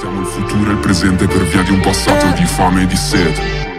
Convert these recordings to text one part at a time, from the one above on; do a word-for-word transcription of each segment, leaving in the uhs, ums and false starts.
Siamo il futuro e il presente per via di un passato di fame e di sete.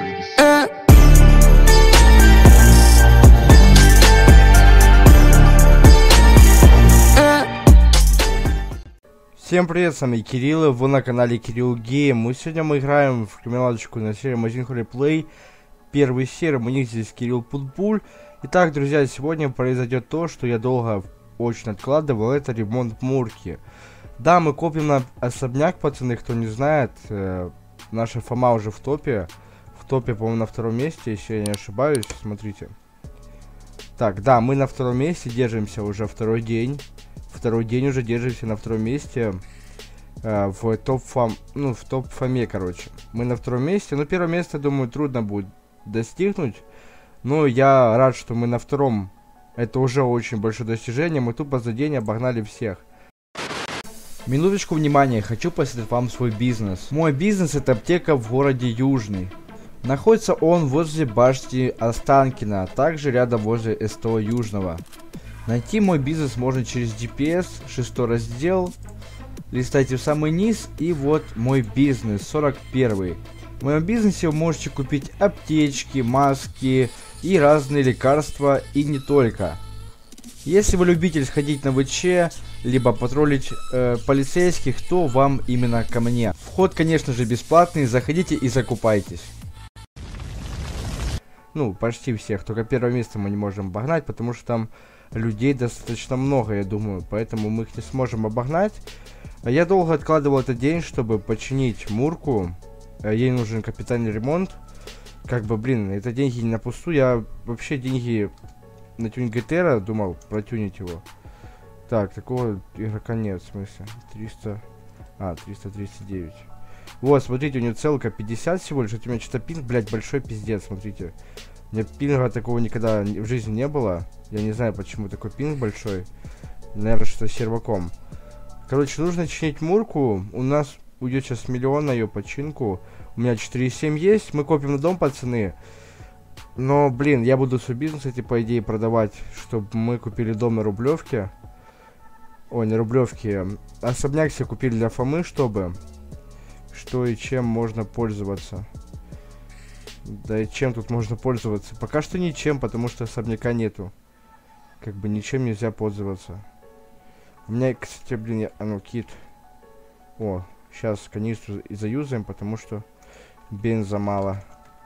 Всем привет, с вами Кирилл, вы на канале Кирилл Гейм. И сегодня мы играем в криминалочку на серии Amazing Replay. Первый серия, у них здесь Кирилл Путбуль. Итак, друзья, сегодня произойдет то, что я долго очень откладывал, это ремонт мурки. Да, мы копим на особняк, пацаны, кто не знает, э, наша Фома уже в топе. В топе, по-моему, на втором месте, если я не ошибаюсь, смотрите. Так, да, мы на втором месте держимся уже второй день. Второй день уже держимся на втором месте э, в топ-фам, ну, в топ-фаме, короче. Мы на втором месте, но первое место, думаю, трудно будет достигнуть. Но я рад, что мы на втором. Это уже очень большое достижение. Мы тупо за день обогнали всех. Минуточку внимания, хочу посоветовать вам свой бизнес. Мой бизнес — это аптека в городе Южный. Находится он возле башни Останкино, а также рядом возле СТО Южного. Найти мой бизнес можно через джи пи эс, шестой раздел. Листайте в самый низ, и вот мой бизнес, сорок первый. В моем бизнесе вы можете купить аптечки, маски и разные лекарства, и не только. Если вы любитель сходить на вэ че, либо патрулить э, полицейских, то вам именно ко мне. Вход, конечно же, бесплатный, заходите и закупайтесь. Ну, почти всех, только первое место мы не можем обогнать, потому что там людей достаточно много, я думаю, поэтому мы их не сможем обогнать. Я долго откладывал этот день, чтобы починить мурку. Ей нужен капитальный ремонт. Как бы, блин, это деньги не на пусту. Я вообще деньги на тюнинг ГТР думал протюнить его. Так, такого игрока нет, в смысле. триста... А, триста тридцать девять. Вот, смотрите, у него целка пятьдесят всего лишь. У меня что-то пинг, блядь, большой пиздец, смотрите. У меня пинга такого никогда в жизни не было. Я не знаю, почему такой пинг большой. Наверное, что с серваком. Короче, нужно чинить мурку. У нас уйдет сейчас миллион на ее починку. У меня четыре семь есть. Мы копим на дом, пацаны. Но, блин, я буду свой бизнес, эти, по идее, продавать, чтобы мы купили дом на Рублевке. Ой, не Рублевке. Особняк себе купили для Фомы, чтобы... Что и чем можно пользоваться. Да и чем тут можно пользоваться? Пока что ничем, потому что особняка нету. Как бы ничем нельзя пользоваться. У меня, кстати, блин, я... А ну, кит. О, сейчас канистру и заюзаем, потому что бенза мало.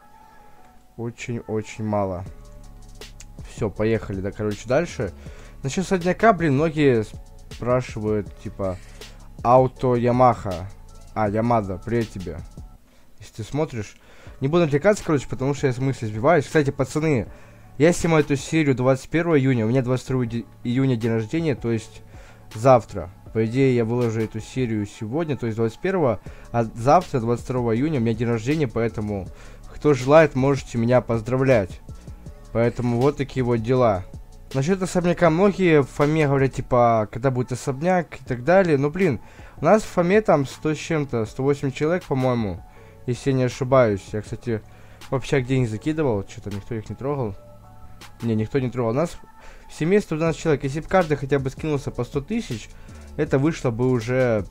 Очень-очень мало. Все, поехали, да, короче, дальше. Насчет особняка, блин, многие спрашивают, типа, ауто Ямаха. А, Ямада, привет тебе. Если ты смотришь. Не буду отвлекаться, короче, потому что я с мысли сбиваюсь. Кстати, пацаны, я снимаю эту серию двадцать первого июня. У меня двадцать второго июня день рождения, то есть завтра. По идее, я выложу эту серию сегодня, то есть двадцать первого. А завтра, двадцать второго июня, у меня день рождения, поэтому... Кто желает, можете меня поздравлять. Поэтому вот такие вот дела. Насчет особняка, многие в Фоме говорят, типа, когда будет особняк и так далее. Ну, блин, у нас в Фоме там сто с чем-то, сто восемь человек, по-моему. Если я не ошибаюсь. Я, кстати, в общак деньги закидывал. Что-то никто их не трогал. Не, никто не трогал. У нас в семье сто двенадцать человек. Если бы каждый хотя бы скинулся по сто тысяч, это вышло бы уже...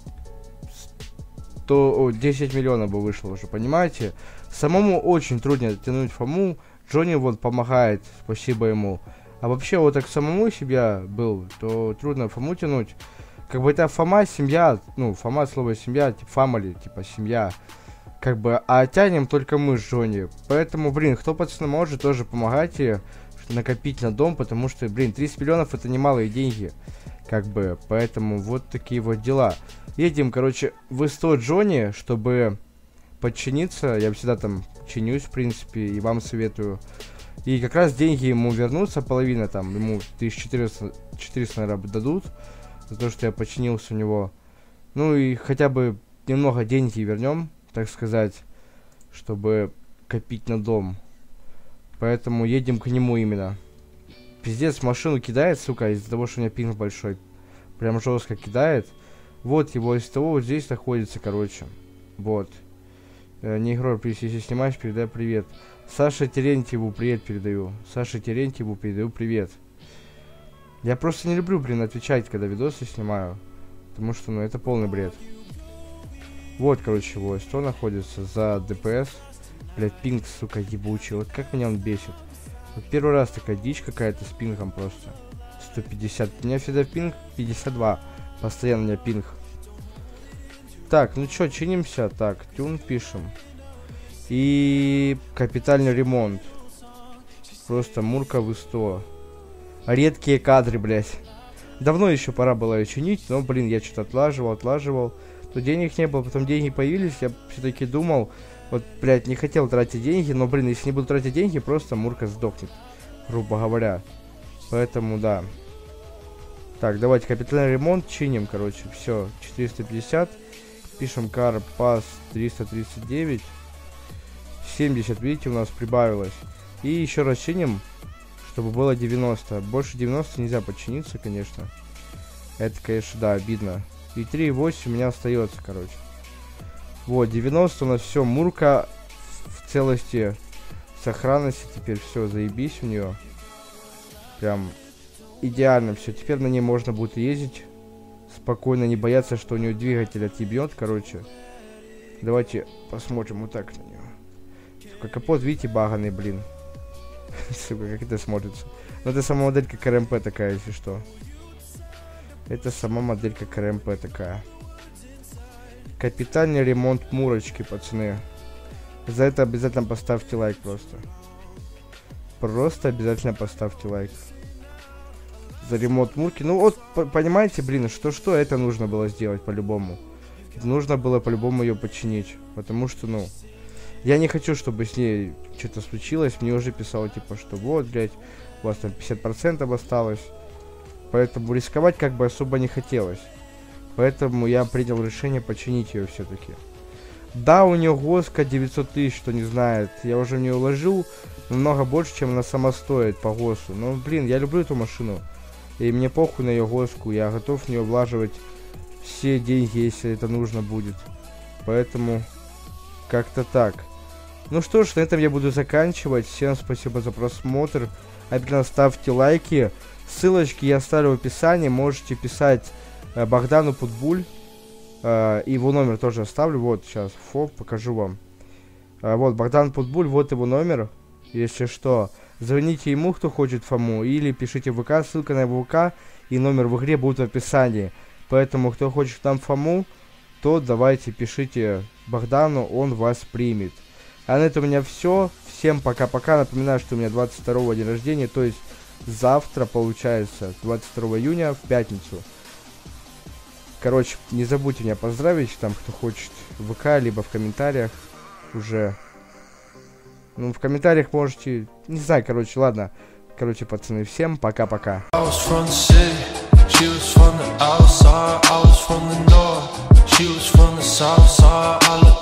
сто, десять миллионов бы вышло уже, понимаете? Самому очень трудно тянуть Фому. Джонни вот помогает, спасибо ему. А вообще, вот так самому себя был, то трудно Фому тянуть. Как бы это Фома, семья, ну, Фома, слово семья, типа family, типа семья. Как бы, а тянем только мы с Джонни. Поэтому, блин, кто, пацаны, может, тоже помогайте накопить на дом, потому что, блин, тридцать миллионов это немалые деньги. Как бы, поэтому вот такие вот дела. Едем, короче, в СТО Джонни, чтобы подчиниться. Я всегда там чинюсь, в принципе, и вам советую. И как раз деньги ему вернутся, половина там, ему тысяча четыреста, четыреста, наверное, дадут. За то, что я починился у него. Ну и хотя бы немного деньги вернем, так сказать, чтобы копить на дом. Поэтому едем к нему именно. Пиздец, машину кидает, сука, из-за того, что у меня пинг большой. Прям жестко кидает. Вот его СТО вот здесь находится, короче. Вот. Э, не игрок, если снимаешь, передай привет. Саше Терентьеву привет передаю. Саше Терентьеву передаю привет. Я просто не люблю, блин, отвечать, когда видосы снимаю. Потому что, ну, это полный бред. Вот, короче, его сто находится за ДПС. Блять, пинг, сука, ебучий. Вот как меня он бесит. Вот первый раз такая дичь какая-то с пингом просто. сто пятьдесят. У меня всегда пинг пятьдесят два. Постоянно у меня пинг. Так, ну чё, чинимся. Так, тюн пишем. И капитальный ремонт. Просто мурка в сто. Редкие кадры, блять. Давно еще пора было ее чинить, но, блин, я что-то отлаживал, отлаживал. То денег не было, потом деньги появились, я все-таки думал, вот, блядь, не хотел тратить деньги, но, блин, если не буду тратить деньги, просто мурка сдохнет, грубо говоря. Поэтому, да. Так, давайте капитальный ремонт чиним, короче, все, четыреста пятьдесят. Пишем car pass триста тридцать девять. семьдесят, видите, у нас прибавилось. И еще раз чиним, чтобы было девяносто. Больше девяноста нельзя подчиниться, конечно. Это, конечно, да, обидно. И три и восемь у меня остается, короче. Вот, девяносто у нас все. Мурка в целости, сохранности. Теперь все, заебись у нее. Прям идеально все. Теперь на ней можно будет ездить. Спокойно, не бояться, что у нее двигатель отъебет, короче. Давайте посмотрим вот так на нее. Сука, капот, видите, баганый, блин. Сука, как это смотрится. Ну, это сама моделька КРМП такая, если что. Это сама моделька КРМП такая. Капитальный ремонт мурочки, пацаны. За это обязательно поставьте лайк просто. Просто обязательно поставьте лайк. За ремонт мурки. Ну вот, понимаете, блин, что-что это нужно было сделать по-любому. Нужно было по-любому ее починить. Потому что, ну... Я не хочу, чтобы с ней что-то случилось. Мне уже писало, типа, что вот, блядь, у вас там пятьдесят процентов осталось. Поэтому рисковать как бы особо не хотелось. Поэтому я принял решение починить ее все-таки. Да, у нее госка девятьсот тысяч, кто не знает. Я уже в нее уложил намного больше, чем она сама стоит по госу. Но, блин, я люблю эту машину. И мне похуй на ее госку. Я готов в нее влаживать все деньги, если это нужно будет. Поэтому как-то так. Ну что ж, на этом я буду заканчивать. Всем спасибо за просмотр. Обязательно ставьте лайки. Ссылочки я оставлю в описании. Можете писать э, Богдану Путбуль. Э, его номер тоже оставлю. Вот сейчас, фо, покажу вам. Э, вот, Богдан Путбуль, вот его номер. Если что, звоните ему, кто хочет Фому. Или пишите в ВК, ссылка на его ВК и номер в игре будет в описании. Поэтому, кто хочет там Фому, то давайте пишите Богдану, он вас примет. А на этом у меня все. Всем пока-пока. Напоминаю, что у меня двадцать второго день рождения, то есть завтра, получается, двадцать второго июня, в пятницу. Короче, не забудьте меня поздравить, там, кто хочет в ВК, либо в комментариях уже. Ну, в комментариях можете... Не знаю, короче, ладно. Короче, пацаны, всем пока-пока.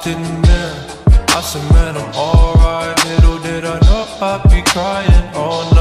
I said, man, I'm alright. Little did I know I'd be crying all night.